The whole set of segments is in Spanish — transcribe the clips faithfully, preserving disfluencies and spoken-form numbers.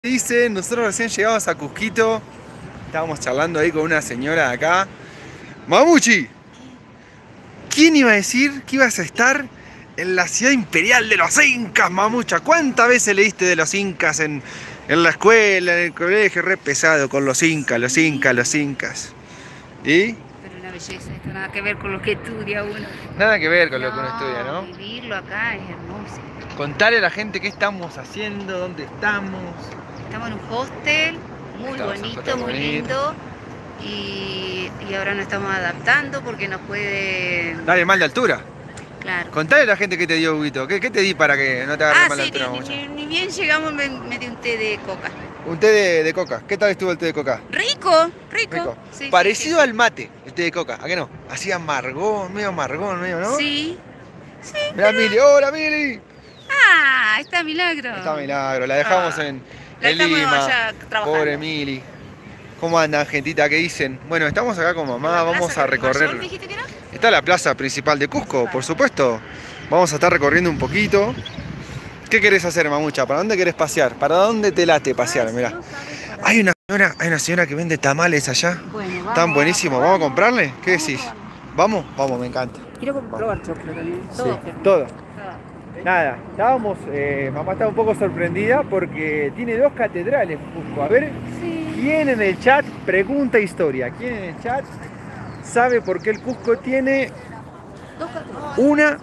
Dicen, nosotros recién llegamos a Cusquito, estábamos charlando ahí con una señora de acá. Mamuchi, ¿quién iba a decir que ibas a estar en la ciudad imperial de los incas, Mamucha? ¿Cuántas veces leíste de los incas en, en la escuela, en el colegio? Re pesado con los incas, los incas, los incas. ¿Y? Pero una belleza, esto nada que ver con lo que estudia uno. Nada que ver con no, lo que uno estudia, ¿no? Vivirlo acá es hermoso. Contale a la gente qué estamos haciendo, dónde estamos. Estamos en un hostel muy Estamos en un bonito, hostel muy bonito. lindo. Y, y ahora nos estamos adaptando porque nos puede... Dale mal de altura. Claro. Contale a la gente qué te dio, Huguito. ¿Qué, qué te di para que no te agarre Ah, mal de sí, altura, ni, Mamucha? ni, ni bien llegamos me, me di un té de coca. Un té de, de coca. ¿Qué tal estuvo el té de coca? Rico, rico. Rico. Sí, Parecido sí, sí. al mate, el té de coca. ¿A qué no? Así amargón, medio amargón, medio, ¿no? Sí, sí. Mirá, pero... Mili. ¡Hola, Mili! Ah, está Milagro. Está Milagro. La dejamos Ah, en, la en estamos Lima. allá trabajando. Pobre Mili. ¿Cómo andan, gentita? ¿Qué dicen? Bueno, estamos acá con mamá. ¿La Vamos plaza a de recorrer. Mayor, dijiste que era? Está la plaza principal de Cusco, por supuesto. Vamos a estar recorriendo un poquito. ¿Qué querés hacer, Mamucha? ¿Para dónde querés pasear? ¿Para dónde te late pasear? Mirá. Hay una señora, hay una señora que vende tamales allá. Bueno, vamos. Están buenísimos. ¿Vamos a comprarle? ¿Qué decís? ¿Vamos? Vamos, me encanta. Quiero probar choclo también. Sí, Todo. todo. Nada, estábamos, eh, mamá estaba un poco sorprendida porque tiene dos catedrales, Cusco. A ver, Sí. ¿quién en el chat pregunta historia? ¿Quién en el chat sabe por qué el Cusco tiene Dos catedrales. una,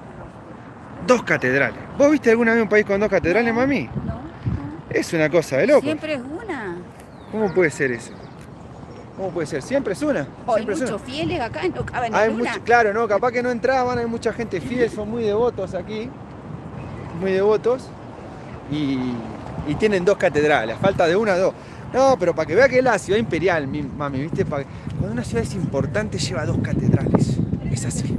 dos catedrales? ¿Vos viste alguna vez un país con dos catedrales, mami? No, no. Es una cosa de loco. Siempre es una. ¿Cómo puede ser eso? ¿Cómo puede ser? Siempre es una. Hay Siempre es una. muchos fieles acá, no caben Hay en una. mucho, claro, no, capaz que no entraban, hay mucha gente fiel, son muy devotos aquí, muy devotos, y, y tienen dos catedrales, a falta de una, dos. No, pero para que vea que es la ciudad imperial, mi, mami, ¿viste? Pa- cuando una ciudad es importante lleva dos catedrales, es así.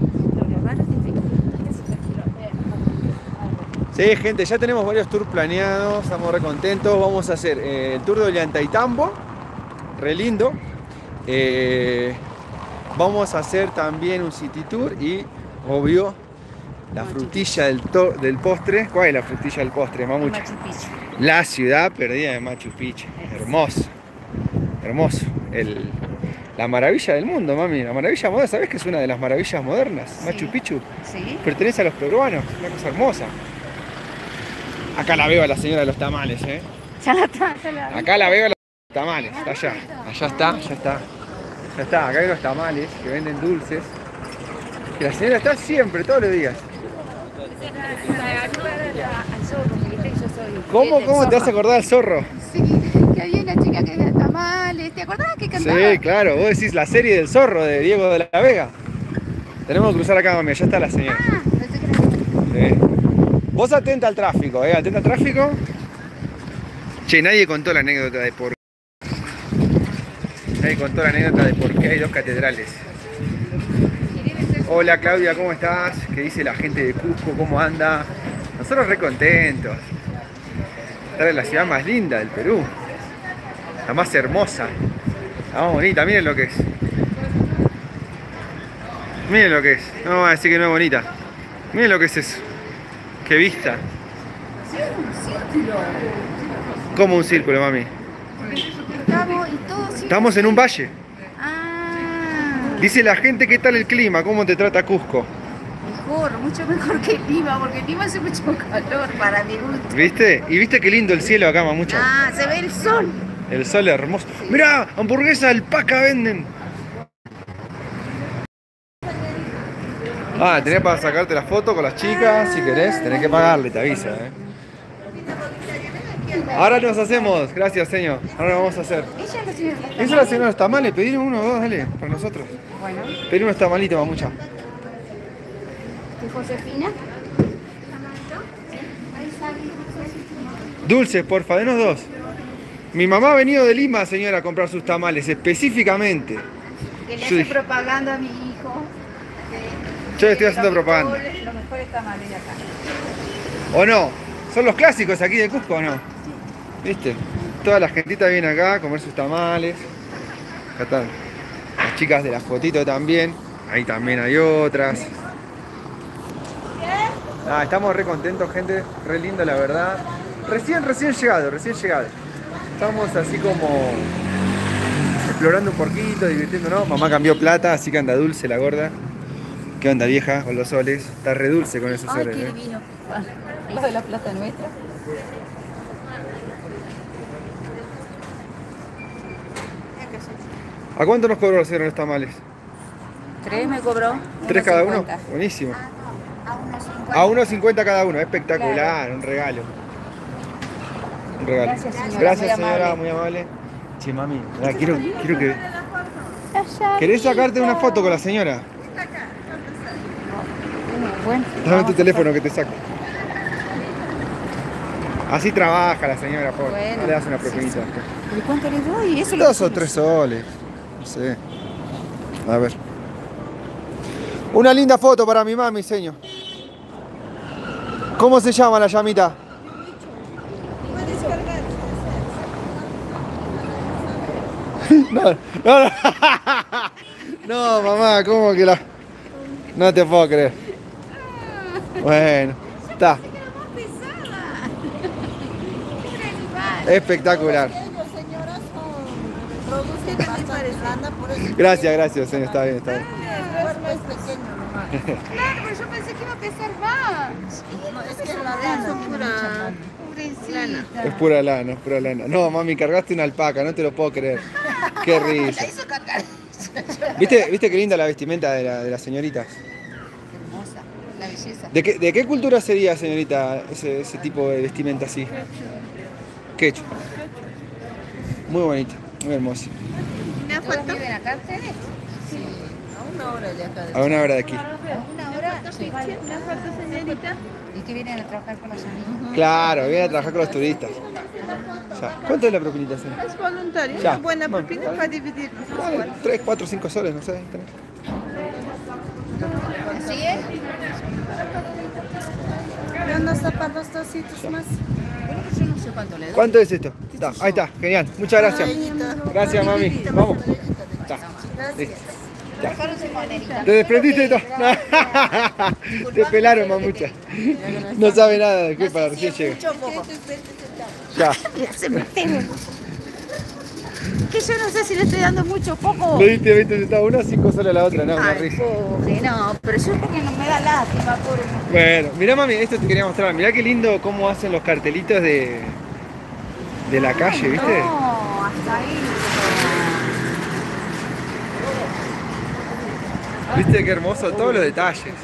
Sí, gente, ya tenemos varios tours planeados, estamos re contentos, vamos a hacer eh, el tour de Ollantaytambo, re lindo. Eh, vamos a hacer también un city tour y, obvio, la frutilla del, to- del postre. ¿Cuál es la frutilla del postre, Mamucha? Machu Picchu. La ciudad perdida de Machu Picchu. Hermoso, hermoso. El, la maravilla del mundo, mami. La maravilla moderna, ¿sabés que es una de las maravillas modernas? Sí. Machu Picchu Sí. pertenece a los peruanos, una cosa hermosa. Acá la veo a la señora de los tamales, ¿eh? Ya la está, ya la. Acá la veo a los tamales, está allá. Allá está, ya está. Ya está, acá hay los tamales que venden dulces. Y la señora está siempre, todos los días. ¿Cómo, cómo te vas a acordar al zorro? Sí, que había una chica que vendía tamales. ¿Te acordás que cantaba? Sí, claro, vos decís la serie del zorro de Diego de la Vega. Tenemos que cruzar acá, mami, allá está la señora. Ah, pensé que era... Sí. Vos atenta al tráfico, ¿eh? Atenta al tráfico. Che, nadie contó la anécdota de por Nadie contó la anécdota de por qué hay dos catedrales. Hola Claudia, ¿cómo estás? ¿Qué dice la gente de Cusco? ¿Cómo anda? Nosotros re contentos. Estar en la ciudad más linda del Perú. La más hermosa. La más bonita, miren lo que es. Miren lo que es. No vamos a decir que no es bonita. Miren lo que es eso. Qué vista. Sí, un círculo. Como un círculo, mami. Estamos y todo círculo. Estamos en un valle. Ah, Dice la gente, ¿qué tal el clima? ¿Cómo te trata Cusco? mejor, mucho mejor que Lima, porque Lima hace mucho calor para mi gusto. ¿Viste? Y viste qué lindo el cielo acá, Mamucha. Ah, se ve el sol. El sol es hermoso. Mirá, hamburguesa alpaca venden. Ah, tenés para sacarte la foto con las chicas, si querés, tenés que pagarle, te avisa, eh. Ahora nos hacemos, gracias señor. Ahora vamos a hacer. Ella es la señora. Esa es la señora de los tamales, pedir uno o dos, dale, para nosotros. Bueno, Pedir unos tamalitos, Mamucha. ¿y Josefina? Dulces, porfa, denos dos. Mi mamá ha venido de Lima, señora, a comprar sus tamales, específicamente. Que le Yo hace dije- propaganda a mi hijo. Yo le estoy haciendo Los propaganda. mejores- Los mejores tamales de acá. ¿O no? ¿Son los clásicos aquí de Cusco o no? ¿Viste? Toda la gentita viene acá a comer sus tamales. Acá están las chicas de la fotito también. Ahí también hay otras. Ah, estamos re contentos, gente. Re lindo, la verdad. Recién, recién llegado, recién llegado. Estamos así como explorando un poquito, divirtiéndonos. Mamá cambió plata, así que anda dulce la gorda. ¿Qué onda, vieja? Con los soles. Está re dulce con esos Ay, soles. qué ¿eh? divino. Lo de la plata nuestra. ¿A cuánto nos cobró la señora los tamales? Tres me cobró. ¿Tres cada uno? cincuenta. Buenísimo. A unos cincuenta. A uno cincuenta cada uno, espectacular, Claro. un regalo. Un regalo. Gracias, señora, Gracias, muy señora, amable. muy amable. Che, mami, la quiero, quiero que... ¿Querés sacarte una foto con la señora? Bueno, Dame vamos tu a teléfono hacer- que te saco. Así trabaja la señora, por Bueno, no le das una sí, propinita. ¿Y cuánto le doy? Eso lo Dos o hacemos. tres soles. No sé. A ver. Una linda foto para mi mami, señor. ¿Cómo se llama la llamita? No, no, no. No, mamá, ¿cómo que la...? No te puedo creer. Bueno, está. Espectacular. Gracias, gracias, señor. Está bien, está bien. Claro, pero yo pensé que iba a pesar más. Es que la lana son pura. Pobrecita. Es pura lana, es pura lana. No, mami, cargaste una alpaca, no te lo puedo creer. Qué La risa. hizo cargar. ¿Viste, ¿Viste qué linda la vestimenta de, la, de las señoritas? Hermosa, la belleza. ¿De qué, ¿De qué cultura sería, señorita, ese, ese tipo de vestimenta así? Quechua. Muy bonita, muy hermosa. ¿Todos viven acá ustedes? Sí. A una hora de acá. A una hora de aquí. ¿Una hora? Sí. ¿Una foto, señorita? ¿Y que vienen a trabajar con los amigos? Claro, viene a trabajar con los turistas. Ya. ¿Cuánto es la propinita, señor? Es voluntario. Ya. Una buena Bueno, propina vale. para dividir. Vale, tres, cuatro, cinco soles, no sé. tenés. ¿Sí es? ¿Y unos zapatos, dositos más? Bueno, pues yo no sé cuánto le doy. ¿Cuánto es esto? Está, ahí está, genial. Muchas gracias. Gracias, mami. Vamos. Está. Listo. Ya. Dejaron su monerita. ¿Te desprendiste de todo? Te pelaron, mamucha. No sabe nada de qué para recién llega. Mucho poco. Ya. Se me teme. Que yo no sé si le estoy dando mucho o poco. Le diste veinte centavos una, cinco soles a la otra, no, una Ay, risa. pobre, no, pero yo porque no me da lástima, pobre. Bueno, mirá, mami, esto te quería mostrar. Mirá qué lindo cómo hacen los cartelitos de, de la calle, ¿viste? No, hasta ahí. ¿Viste qué hermoso? Todos los detalles.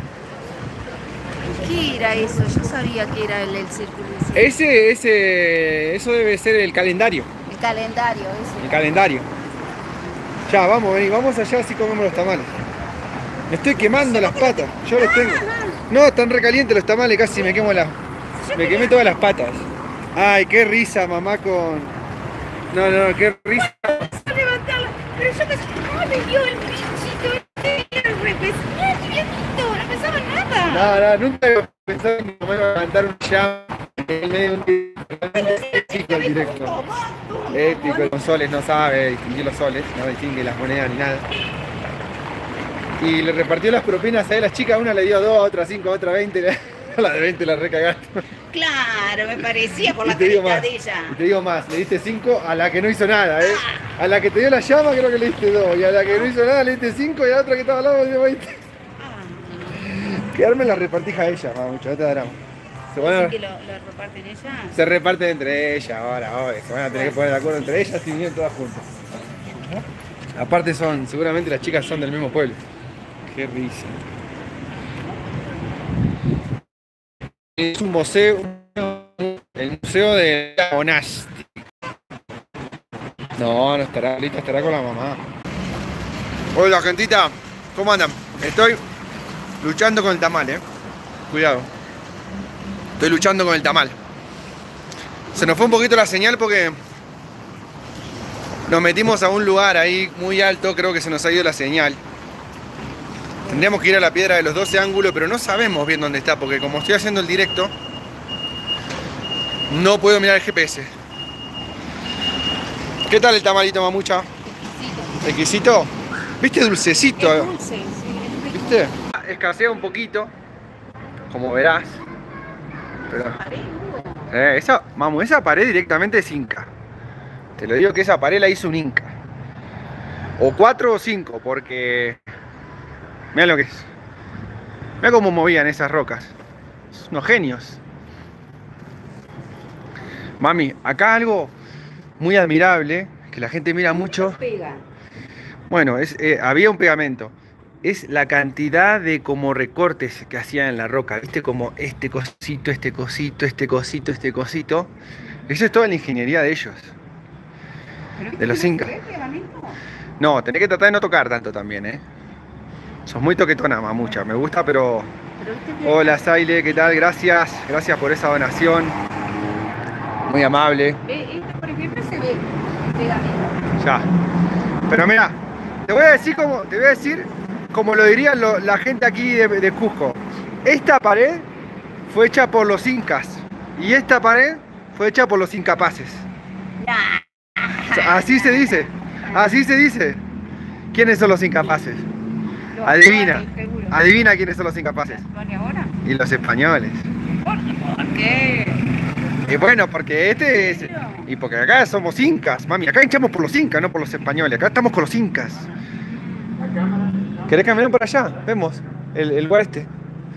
¿Qué era eso? Yo sabía que era el, el círculo. ese. Ese, ese, eso debe ser el calendario. El calendario ese. El calendario. Ya, vamos, vení, vamos allá así comemos los tamales. Me estoy quemando las patas, yo los tengo. No, están recalientes los tamales, casi me quemo las... Me quemé todas las patas. Ay, qué risa, mamá, con... No, no, qué risa. Levantarlo, pero yo pensé, ¿cómo me dio el pinchito? El repesado, viejito, no pensaba nada. No, no, nunca había pensado en comer o levantar un jam en medio de un chico el directo. Épico, con soles no sabe distinguir los soles, no distingue las monedas ni nada. Y le repartió las propinas a las chicas, una le dio dos, a otra cinco, a otra veinte, a la de veinte la recagaste. Claro, me parecía por Y la te digo carita más, de ella. y te digo más, le diste cinco a la que no hizo nada, ¿eh? A la que te dio la llama creo que le diste dos, y a la que no hizo nada le diste cinco, y a la otra que estaba al lado le dio veinte. Ah, Quedarme la repartija a ella, mucho, no te dará. Se van a... ¿Así que lo, lo reparten ella? Se reparten entre ellas ahora, hoy. Se van a tener que poner de acuerdo entre ellas y vienen todas juntas. Aparte son, seguramente las chicas son del mismo pueblo. Qué risa. Es un museo, el museo de la Monasti. No, no estará, Lita estará con la mamá. Hola, gentita, ¿cómo andan? Estoy luchando con el tamal, eh. Cuidado. Estoy luchando con el tamal. Se nos fue un poquito la señal porque nos metimos a un lugar ahí muy alto, creo que se nos ha ido la señal. Tendríamos que ir a la piedra de los doce ángulos, pero no sabemos bien dónde está, porque como estoy haciendo el directo, no puedo mirar el G P S. ¿Qué tal el tamalito, mamucha? ¿Exquisito? ¿Viste? Dulcecito. Es dulce, sí, es rico. ¿Viste? Escasea un poquito, como verás. Pero Eh, esa, mamu, esa pared directamente es inca. Te lo digo que esa pared la hizo un inca. O cuatro o cinco, porque... Mirá lo que es. Mirá cómo movían esas rocas. Son unos genios. Mami, acá algo muy admirable, que la gente mira mucho. Bueno, es, eh, había un pegamento. Es la cantidad de como recortes que hacían en la roca. ¿Viste? Como este cosito, este cosito, este cosito, este cosito. Eso es toda la ingeniería de ellos. De los incas. No, tenés que tratar de no tocar tanto también, ¿eh? Sos muy toquetona, mamucha. Me gusta, pero... Hola, Saile, ¿qué tal? Gracias. Gracias por esa donación. Muy amable. Este, por ejemplo, se ve el pegamento. Ya. Pero mira, te voy a decir como, te voy a decir como lo dirían lo, la gente aquí de, de Cusco. Esta pared fue hecha por los incas. Y esta pared fue hecha por los incapaces. Así se dice. Así se dice. ¿Quiénes son los incapaces? Los Adivina. cuales, seguro. Adivina quiénes son los incapaces. ¿Vale ahora? Y los españoles. ¿Por, por qué? Y bueno, porque este es... Y porque acá somos incas, mami. Acá hinchamos por los incas, no por los españoles. Acá estamos con los incas. ¿Querés caminar por allá? Vemos el, el lugar este.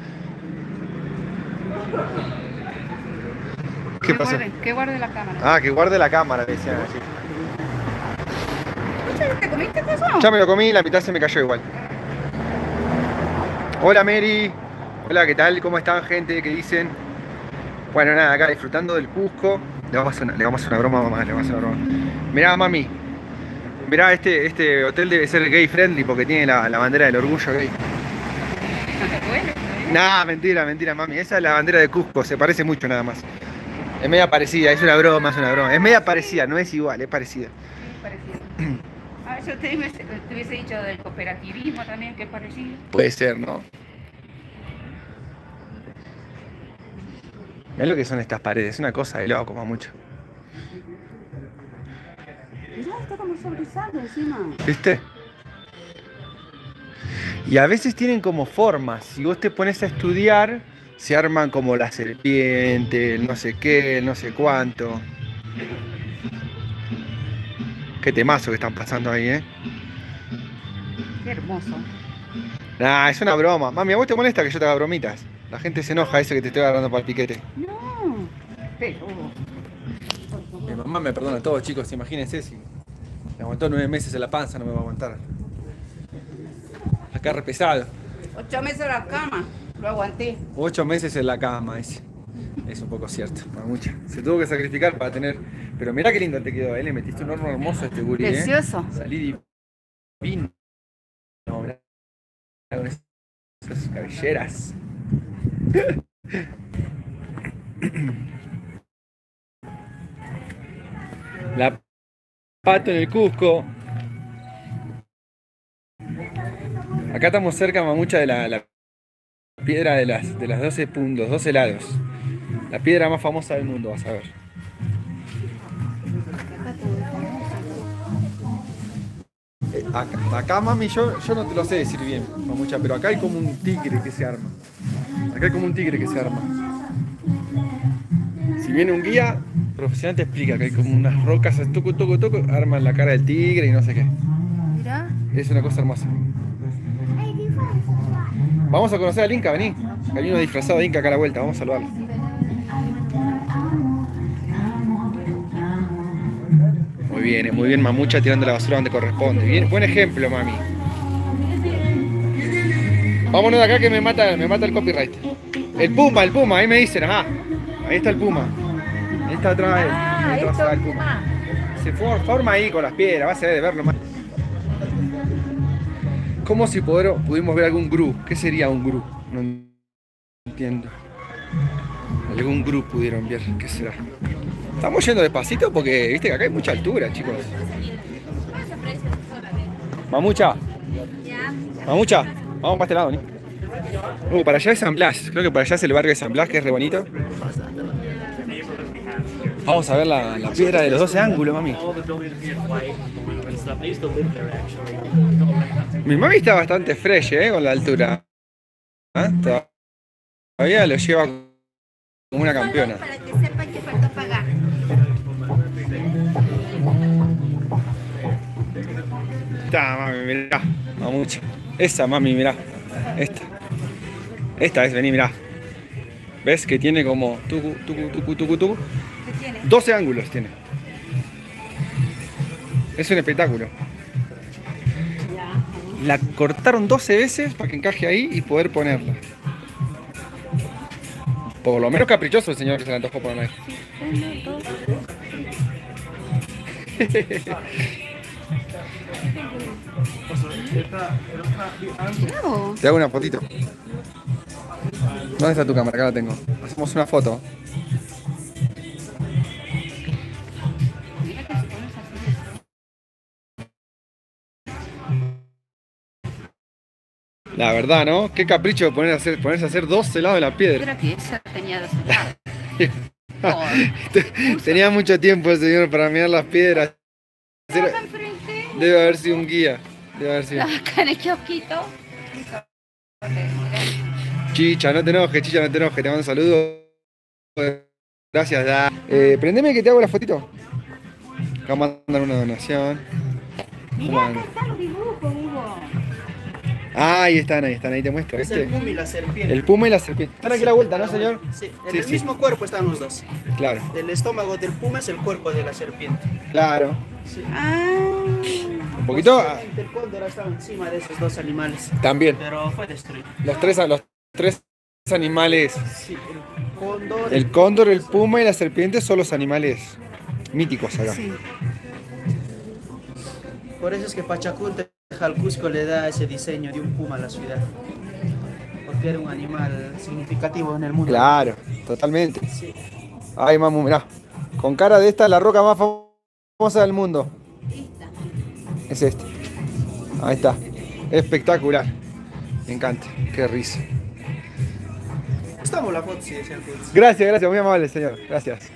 ¿Qué Que pasó? guarde, que guarde la cámara. Ah, que guarde la cámara, decían así. ¿Te comiste eso? Ya me lo comí, la mitad se me cayó igual. Hola Mary. Hola, ¿qué tal? ¿Cómo están, gente? ¿Qué dicen? Bueno, nada, acá disfrutando del Cusco. Le vamos a hacer una, le vamos a hacer una broma a mamá, le vamos a hacer una broma. Mirá, mami. Mirá, este, este hotel debe ser gay friendly porque tiene la, la bandera del orgullo gay. Nah, mentira, mentira, mami. Esa es la bandera de Cusco, se parece mucho nada más. Es media parecida, es una broma, es una broma. Es media parecida, no es igual, es parecida. Sí, parecido. A ver, yo te hubiese, te hubiese dicho del cooperativismo también, que es parecido. Puede ser, ¿no? Mirá lo que son estas paredes, es una cosa de loco, como mucho. Mirá, está como sobresando encima. ¿Viste? Y a veces tienen como formas. Si vos te pones a estudiar, se arman como la serpiente, el no sé qué, el no sé cuánto. Qué temazo que están pasando ahí, ¿eh? Qué hermoso. Nah, es una broma. Mami, ¿a vos te molesta que yo te haga bromitas? La gente se enoja, eso que te estoy agarrando para el piquete. No, pero... Mi mamá me perdona todo, chicos, imagínense si me aguantó nueve meses en la panza, no me va a aguantar. Acá re pesado. Ocho meses en la cama, lo aguanté. Ocho meses en la cama, es, es un poco cierto, mucha. Se tuvo que sacrificar para tener... Pero mirá qué lindo te quedó, ¿eh? Le metiste un horno hermoso a este gurí, ¿eh? Precioso. Salí divino. No, mirá, con esas cabelleras. La Pato en el Cusco. Acá estamos cerca, mamucha, de la, la piedra de las, de las doce puntos, doce lados. La piedra más famosa del mundo, vas a ver. Eh, Acá, acá, mami, yo, yo no te lo sé decir bien, mamucha, pero acá hay como un tigre que se arma. Acá hay como un tigre que se arma. Si viene un guía profesional te explica que hay como unas rocas, toco, toco, toco, arman la cara del tigre y no sé qué. Mirá. Es una cosa hermosa. Vamos a conocer al Inca, vení. Hay uno disfrazado de Inca acá a la vuelta, vamos a saludarlo. Muy bien, muy bien, mamucha tirando la basura donde corresponde. Bien, buen ejemplo, mami. Vámonos de acá que me mata, me mata el copyright. El puma, el puma, ahí me dicen, ajá. Ahí está el puma. Ahí está atrás él. Ah, Ahí está esto atrás es el puma. puma. Se for- forma ahí con las piedras, vas a ver de verlo más. ¿Cómo si poder, pudimos ver algún gru? ¿Qué sería un gru? No entiendo. Algún gru pudieron ver, ¿qué será? Estamos yendo despacito porque viste que acá hay mucha altura, chicos. Mamucha. Mamucha. Vamos para este lado, ¿no? Uh, para allá es San Blas. Creo que para allá es el barrio de San Blas, que es re bonito. Vamos a ver la, la piedra de los doce ángulos, mami. Mi mami está bastante fresh, ¿eh? Con la altura. ¿Ah? Todavía lo lleva como una campeona. Para que sepan que está, mami, mirá. Mamuchi. Esa, mami, mirá. Esta. Esta es, vení, mirá. ¿Ves que tiene como tucu, tucu, tucu, tucu, tucu? ¿Qué tiene? doce ángulos tiene. Es un espectáculo. Ya. La cortaron doce veces para que encaje ahí y poder ponerla. Por lo menos caprichoso el señor que se le antojó ponerla ahí. Uno, dos. Bravo. Te hago una fotito. ¿Dónde está tu cámara? Acá la tengo. Hacemos una foto. Mira que se ponen así. La verdad, ¿no? Qué capricho poner a hacer, ponerse a hacer dos helados de la piedra. Era que esa tenía dos lados. Tenía mucho tiempo el señor para mirar las piedras. Acá enfrente. Debe haber sido un guía. Debe haber sido. Acá en el kiosquito. Chicha, no te enojes, Chicha, no te enojes. Te mando un saludo. Gracias, da. Eh, prendeme que te hago la fotito. Acá mandan una donación. Mirá, acá están los dibujos, Hugo. Ah, ahí están, ahí están, ahí te muestro. Es ¿viste? el puma y la serpiente. El puma y la serpiente. Están aquí a la vuelta, ¿no, señor? Sí, en Sí, el sí. mismo cuerpo están los dos. Claro, El estómago del puma es el cuerpo de la serpiente. claro. Sí. Ah. Un poquito. ah, Posiblemente el cóndor ha estado encima de esos dos animales, También. pero fue destruido. Los tres, los tres animales. Sí, el cóndor. El cóndor, el puma y la serpiente son los animales míticos acá. Sí. Por eso es que Pachacútec al Cusco le da ese diseño de un puma a la ciudad. Porque era un animal significativo en el mundo. Claro, totalmente. Sí. Ay, mamu, mirá. Con cara de esta, la roca más famosa del mundo. Esta. Es este. Ahí está. Espectacular. Me encanta. Qué risa. Estamos la foto, sí, es el Cusco. Gracias, gracias. Muy amable, señor. Gracias.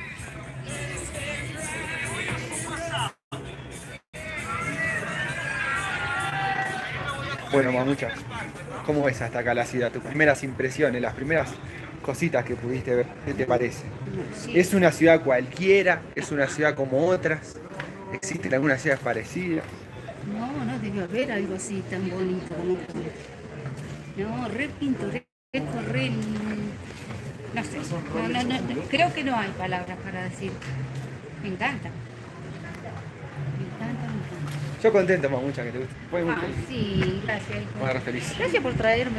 Bueno, mamucha, ¿cómo ves hasta acá la ciudad? Tus primeras impresiones, las primeras cositas que pudiste ver, ¿qué te parece? Sí. ¿Es una ciudad cualquiera? ¿Es una ciudad como otras? ¿Existen algunas ciudades parecidas? No, no debe haber algo así tan bonito como esto. No, re pintoresco, re... No sé, no, no, no, no, creo que no hay palabras para decir. Me encanta. Me encanta, me encanta. Yo contento, mamucha, que te guste. Fue muy Ah, feliz. sí, gracias. hijo. Voy a agarrar feliz. Gracias por traerme.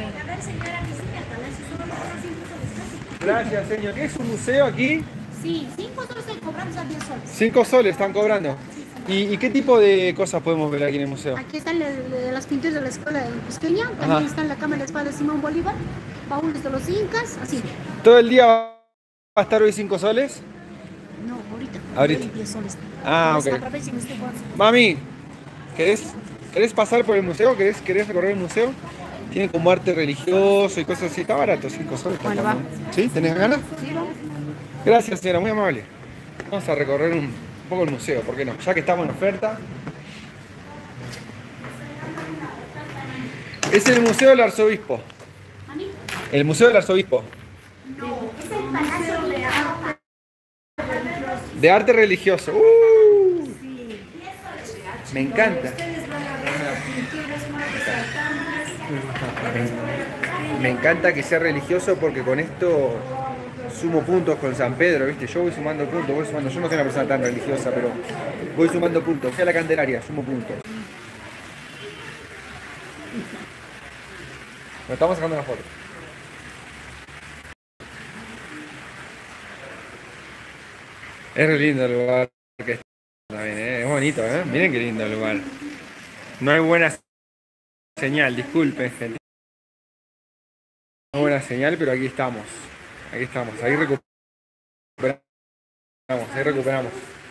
Gracias, señor. ¿Qué es un museo aquí? Sí, cinco soles cobramos a diez soles. Cinco soles están cobrando. ¿Y, y qué tipo de cosas podemos ver aquí en el museo? Aquí están le- le- las pinturas de la escuela de Cusqueña, también Ajá. está la cama de la espada de Simón Bolívar, baúles de los incas, así. ¿Todo el día va a estar hoy cinco soles? No, ahorita. Ahorita. diez soles. Ah, Pues, ok. aprovechen este bolso. Mami, ¿querés, ¿querés pasar por el museo? ¿Querés, ¿Querés recorrer el museo? Tiene como arte religioso y cosas así. Está barato, cinco soles. está Bueno, también. ¿Sí? ¿Tenés ganas? Sí, vamos. Gracias, señora, muy amable. Vamos a recorrer un, un poco el museo, ¿por qué no? Ya que estamos en oferta. Es el Museo del Arzobispo. El Museo del Arzobispo. Es el Palacio de Arte. De arte religioso. ¡Uh! Me encanta. Me encanta que sea religioso porque con esto sumo puntos con San Pedro, ¿viste? Yo voy sumando puntos, voy sumando. Yo no soy una persona tan religiosa, pero voy sumando puntos. Fui a la Candelaria, sumo puntos. Nos estamos sacando una foto. Es re lindo el lugar que está también, ¿eh? Es bonito, ¿eh? Miren qué lindo el lugar. No hay buena señal, disculpen, gente. No hay buena señal, pero aquí estamos. Aquí estamos, ahí recuperamos. Ahí recuperamos.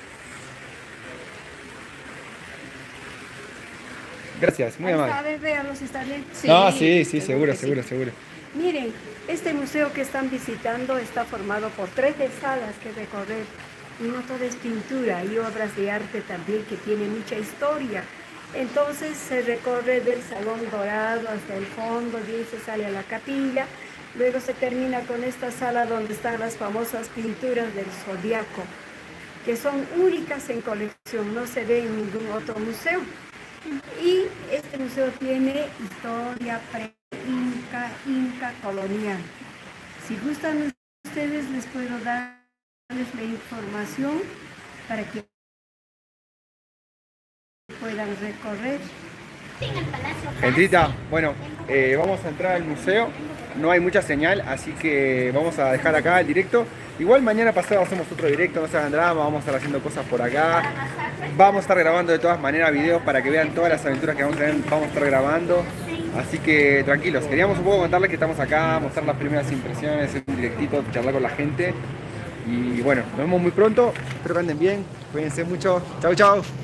Gracias, muy amable. A ver, véanlos, está bien. No, sí, sí, seguro, que sí. seguro, seguro. Miren, este museo que están visitando está formado por trece salas que recorrer. Y no todo es pintura, y obras de arte también que tienen mucha historia. Entonces se recorre del Salón Dorado hasta el fondo, bien se sale a la capilla. Luego se termina con esta sala donde están las famosas pinturas del Zodiaco, que son únicas en colección, no se ve en ningún otro museo. Y este museo tiene historia pre-inca, inca colonial. Si gustan ustedes, les puedo darles la información para que puedan recorrer. Gentita, bueno, eh, vamos a entrar al museo. No hay mucha señal, así que vamos a dejar acá el directo. Igual mañana pasado hacemos otro directo, no se hagan drama, vamos a estar haciendo cosas por acá. Vamos a estar grabando de todas maneras videos para que vean todas las aventuras que vamos a, tener, vamos a estar grabando. Así que tranquilos, queríamos un poco contarles que estamos acá, mostrar las primeras impresiones, hacer un directito, charlar con la gente. Y bueno, nos vemos muy pronto, espero que anden bien, cuídense mucho, chau chau.